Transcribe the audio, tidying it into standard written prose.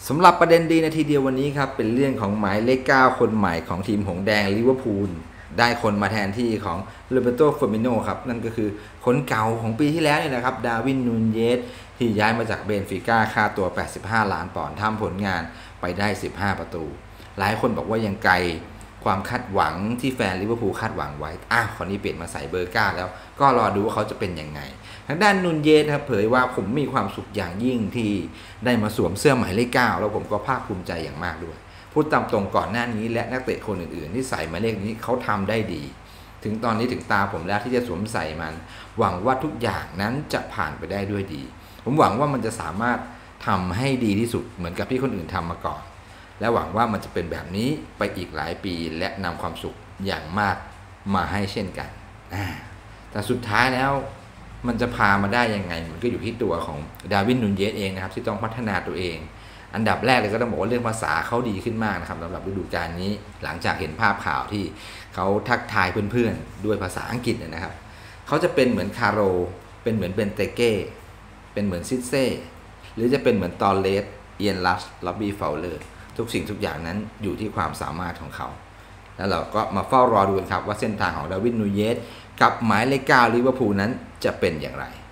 สำหรับประเด็นดีนาทีเดียววันนี้ครับเป็นเรื่องของหมายเลข 9 คนใหม่ของทีมหงส์แดงลิเวอร์พูลได้คนมาแทนที่ของโรเบโต เฟอร์มิโนครับนั่นก็คือคนเก่าของปีที่แล้วนี่นะครับดาร์วิน นูนเยสที่ย้ายมาจากเบนฟิก้าค่าตัว85 ล้านปอนด์ทำผลงานไปได้15 ประตูหลายคนบอกว่ายังไกลความคาดหวังที่แฟนลิเวอร์พูลคาดหวังไว้คนนี้เปลี่ยนมาใส่เบอร์ 9 แล้วก็รอดูว่าเขาจะเป็นยังไงทางด้านนูนเยสครับเผยว่าผมมีความสุขอย่างยิ่งที่ได้มาสวมเสื้อหมายเลข 9 แล้วผมก็ภาคภูมิใจอย่างมากด้วยพูดตามตรงก่อนหน้านี้และนักเตะคนอื่นๆที่ใส่หมายเลขนี้เขาทำได้ดีถึงตอนนี้ถึงตาผมแล้วที่จะสวมใส่มันหวังว่าทุกอย่างนั้นจะผ่านไปได้ด้วยดีผมหวังว่ามันจะสามารถทำให้ดีที่สุดเหมือนกับที่คนอื่นทำมาก่อนและหวังว่ามันจะเป็นแบบนี้ไปอีกหลายปีและนำความสุขอย่างมากมาให้เช่นกันแต่สุดท้ายแล้วมันจะพามาได้ยังไงมันก็อยู่ที่ตัวของดาร์วิน นูนเยสเองนะครับที่ต้องพัฒนาตัวเองอันดับแรกเลยก็ต้องบอกว่าเรื่องภาษาเขาดีขึ้นมากนะครับสำหรับฤดูกาลนี้หลังจากเห็นภาพข่าวที่เขาทักทายเพื่อนๆด้วยภาษาอังกฤษนะครับเขาจะเป็นเหมือนคาโรเป็นเหมือนเบนเตเก้เป็นเหมือนซิเซ่หรือจะเป็นเหมือนตอเลสเอียนลัสล็อบบี้ฟาวเลอร์ทุกสิ่งทุกอย่างนั้นอยู่ที่ความสามารถของเขาแล้วเราก็มาเฝ้ารอดูกันครับว่าเส้นทางของดาร์วิน นูนเยสกับหมายเลข 9 ลิเวอร์พูลนั้นจะเป็นอย่างไร